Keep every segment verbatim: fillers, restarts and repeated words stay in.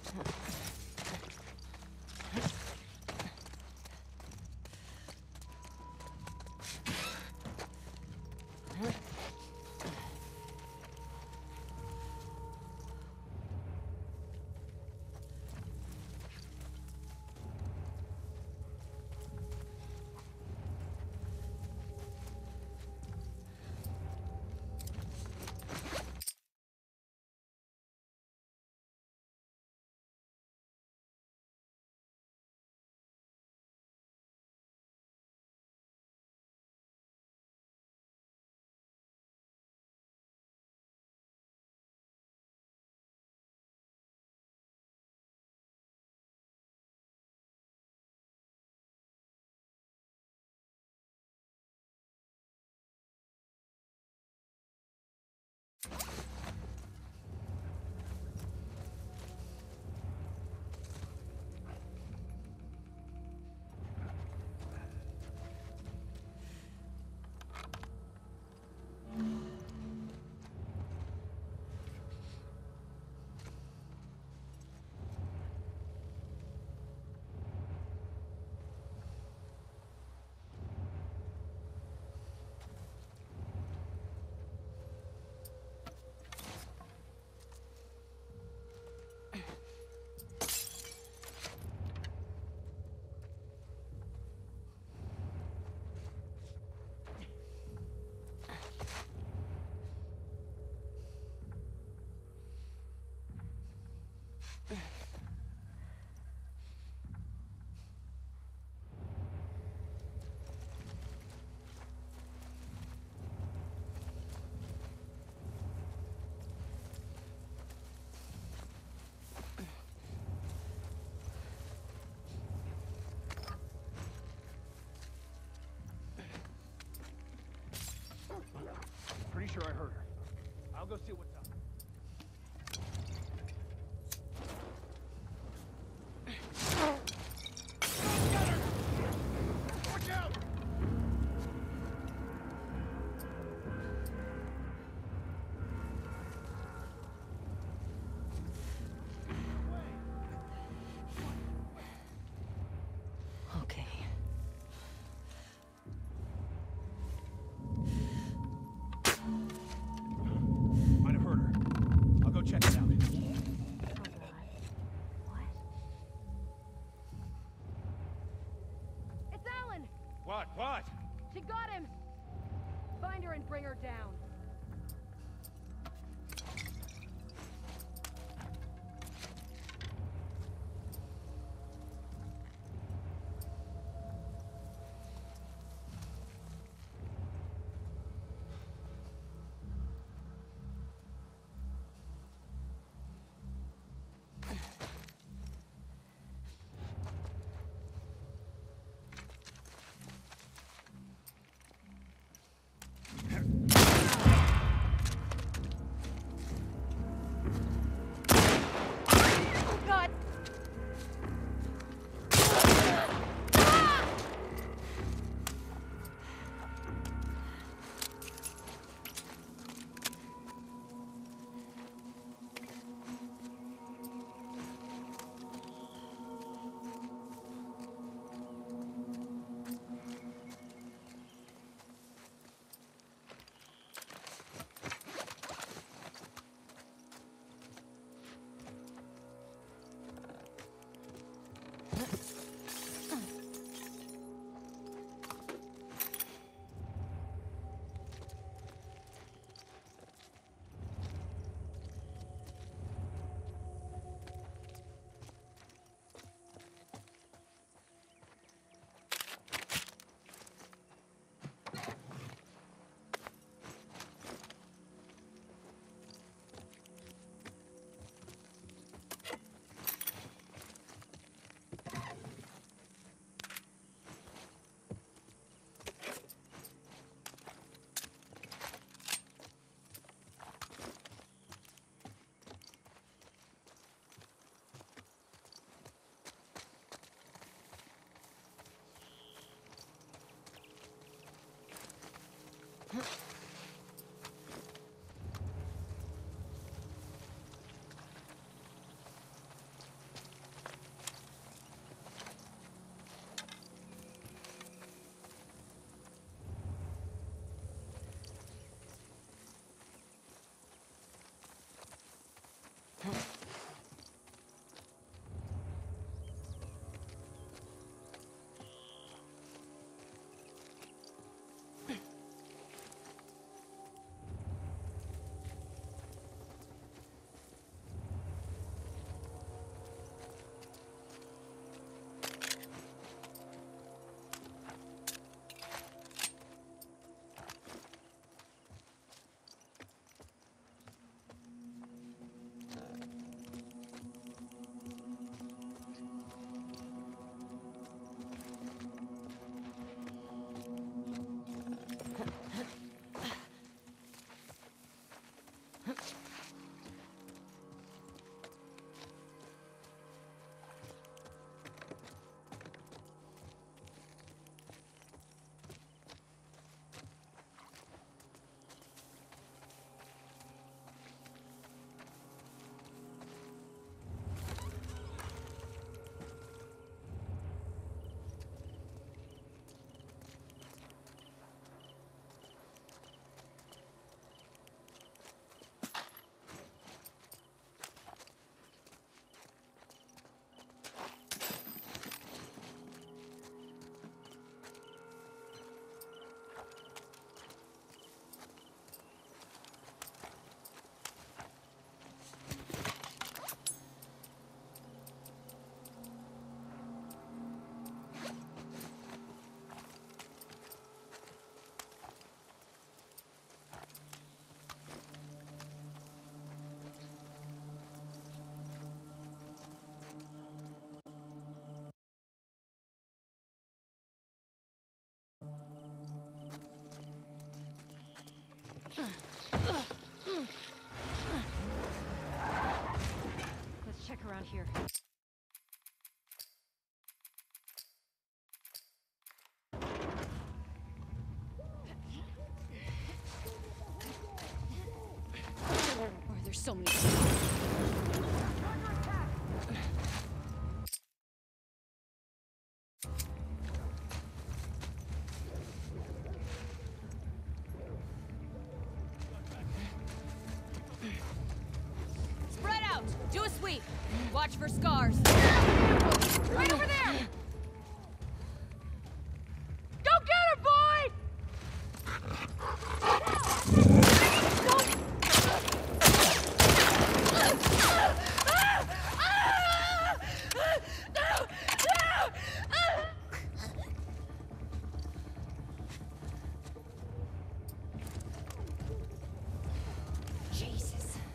Pretty sure I heard her. I'll go see what's up. Watch out! Okay. Might have heard her. I'll go check it out. It's Ellen! What? What? She got him! Find her and bring her down. check around here. Oh, there's so many. Spread out! Do a sweep! Watch for scars! Right over there! Go get her, boy! Jesus.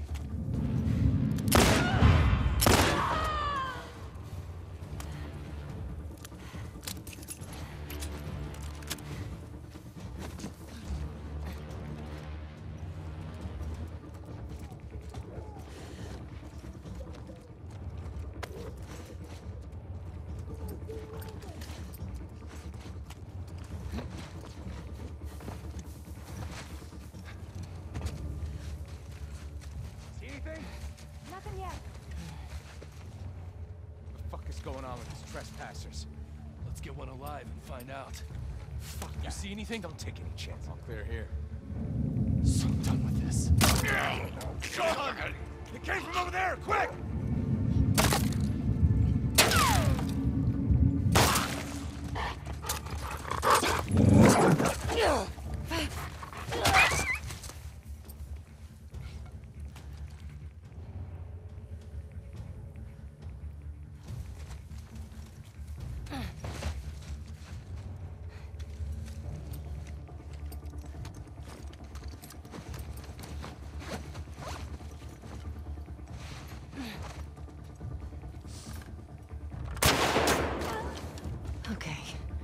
See anything? Nothing yet. What the fuck is going on with these trespassers? Let's get one alive and find out. Fuck, You yeah. see anything? Don't take any chances. All clear here. So I'm done with this. God! It came from over there! Quick! Okay.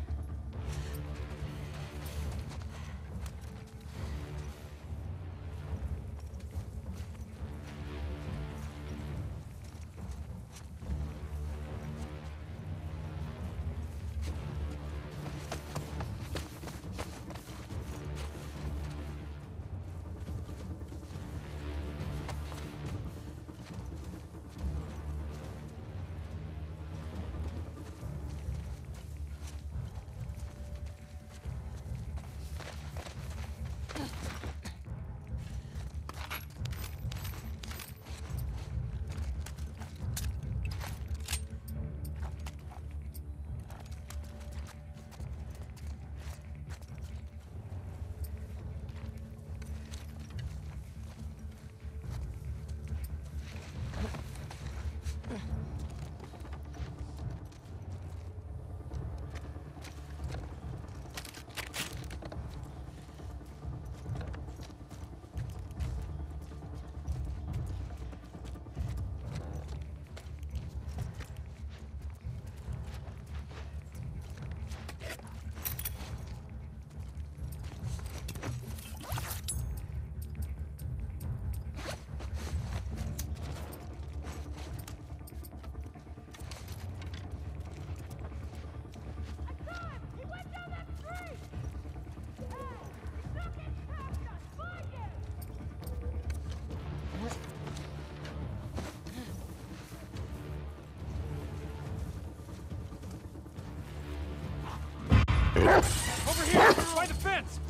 Over here! By the fence!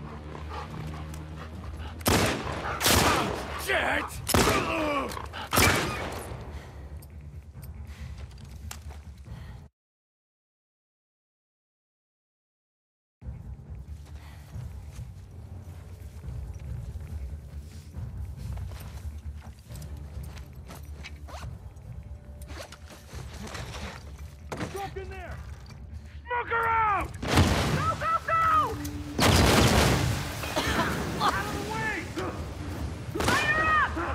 Shit! Drop in there! Smoke her out! Go, go, go! Out of the way! Fire up!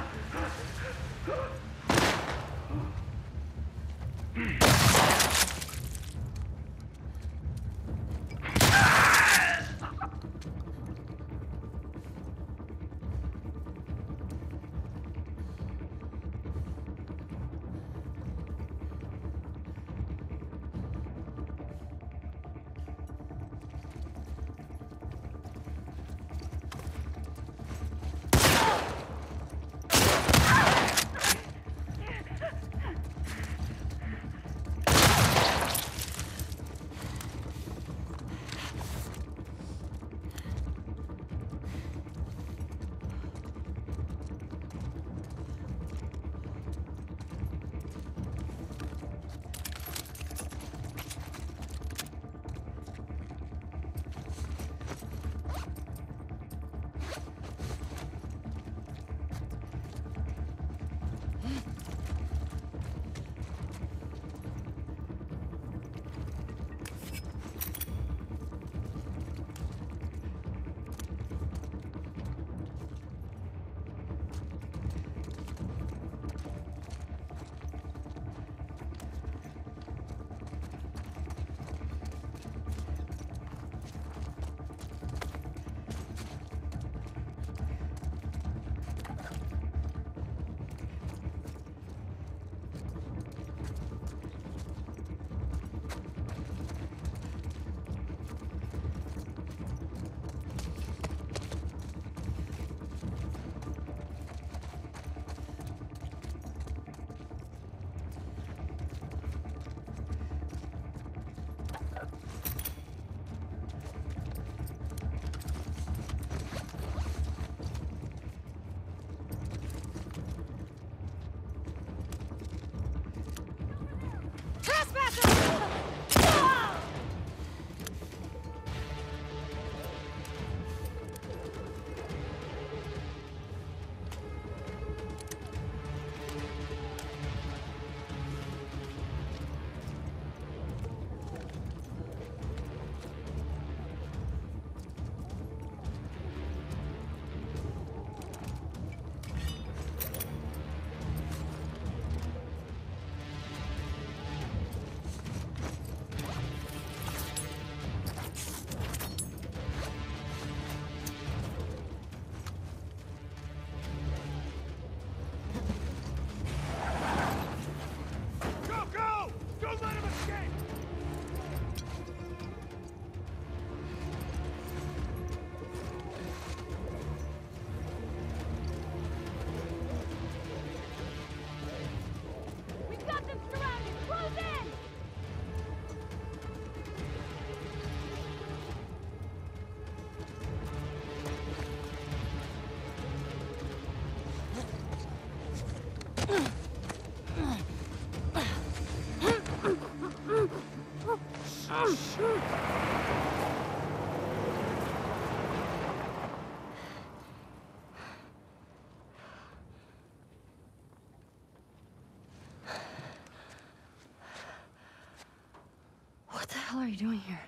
hell are you doing here?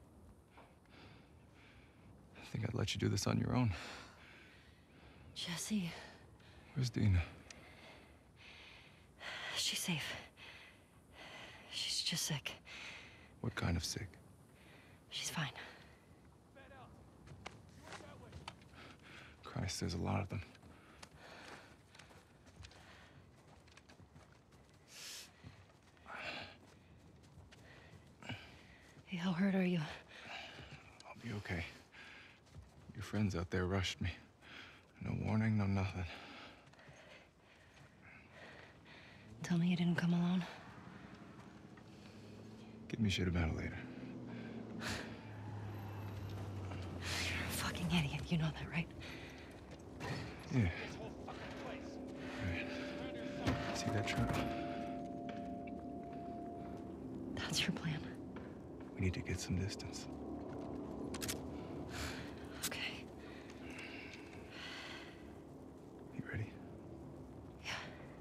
I think I'd let you do this on your own. Jesse, Where's Dina? she's safe. She's just sick. What kind of sick? She's fine. Christ, there's a lot of them. Hey, how hurt are you? I'll be okay. Your friends out there rushed me. No warning, no nothing. Tell me you didn't come alone. Give me shit about it later. You're a fucking idiot. You know that, right? Yeah. Right. See that truck? That's your plan. We need to get some distance. Okay. You ready? Yeah.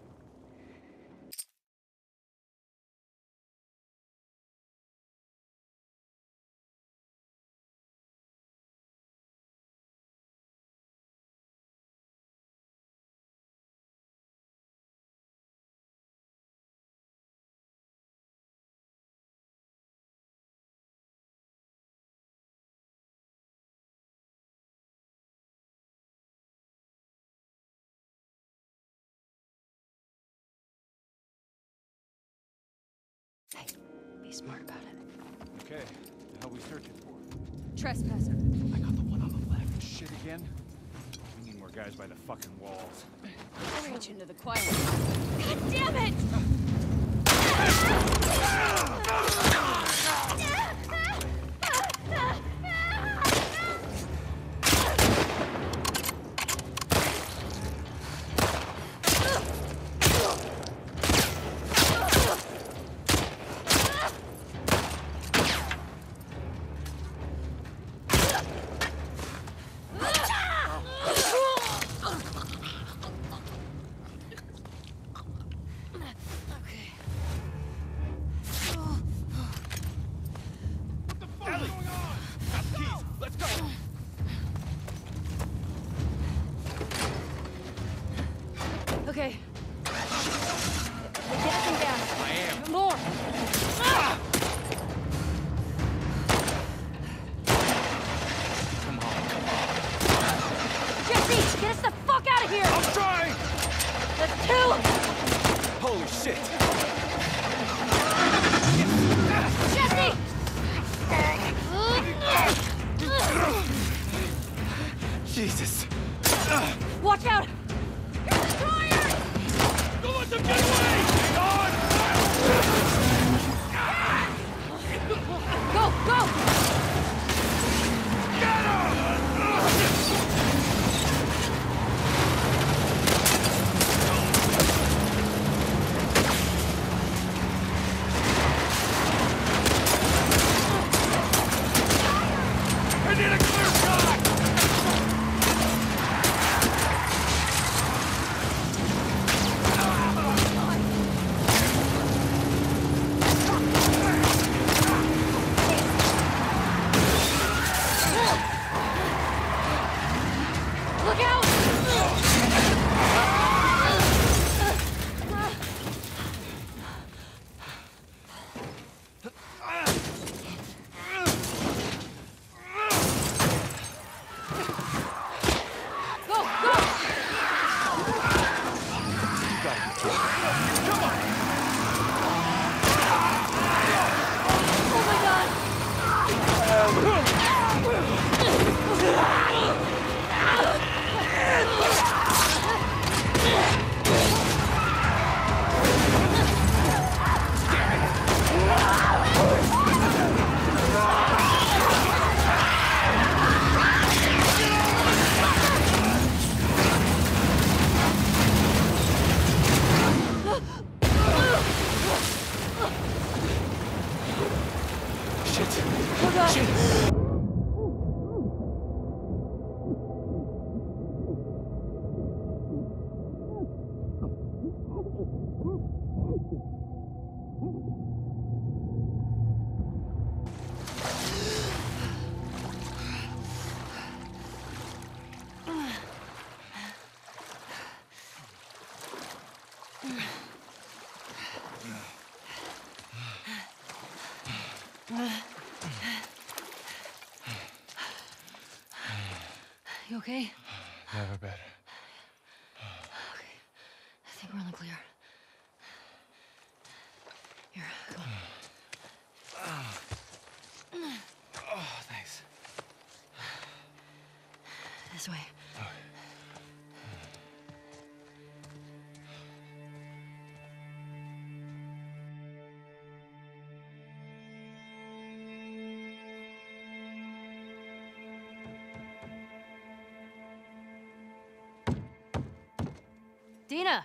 Hey, be smart about it. Okay, the hell we searching for? Trespasser. I got the one on the left. Shit again? We need more guys by the fucking walls. Reach into the quiet. God damn it! Ellie! Got the keys! Let's go! Okay. Get us some gas. I am. More. Ah! Come on, come on. Jesse, get us the fuck out of here! I'm trying! That's two! Holy shit! Jesse! Jesus! Watch out! Don't let them get away! On! Go, go! Get him! I need a clear shot! Look out! Go, go! Oh my god! Shit! Oh god! Shit! You okay? Never better. Okay. I think we're in the clear. Here, come on. Oh, thanks. This way. Dina!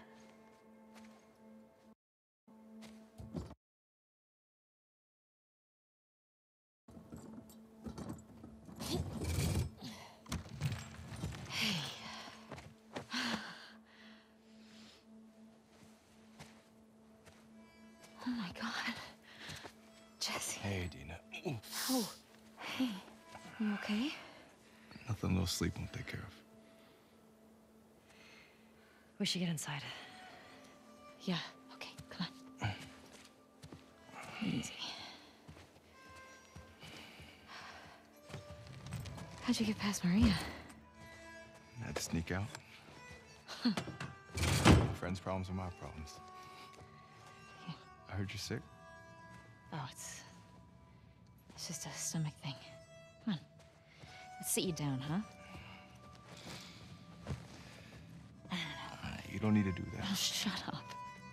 Oh my God. Jesse. Hey, Dina. Ooh. Oh, hey. You okay? Nothing a little sleep won't take care of. We should get inside. Yeah, okay, come on. Easy. How'd you get past Maria? I had to sneak out. My friend's problems are my problems. Yeah. I heard you're sick. Oh, it's... It's just a stomach thing. Come on. Let's sit you down, huh? Uh, you don't need to do that. Oh, shut up.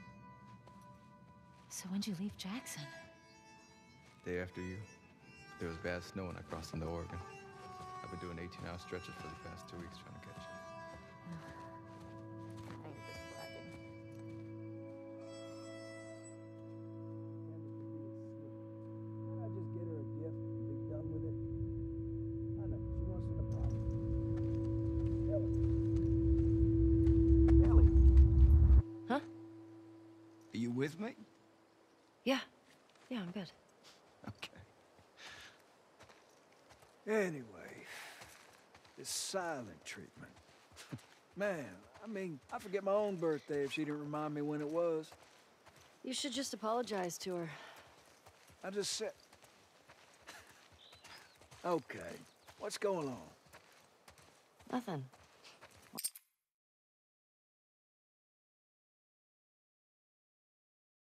So when'd you leave Jackson? Day after you, there was bad snow and I crossed into Oregon. I've been doing eighteen hour stretches for the past two weeks trying to catch you. Can't I just get her a gift and be done with it? I know, she wants an apartment. Ellie. Ellie. Huh? Are you with me? Yeah. Yeah, I'm good. Okay. Anyway, this silent treatment. Man, I mean, I forget my own birthday if she didn't remind me when it was. You should just apologize to her. I just said... Okay, what's going on? Nothing.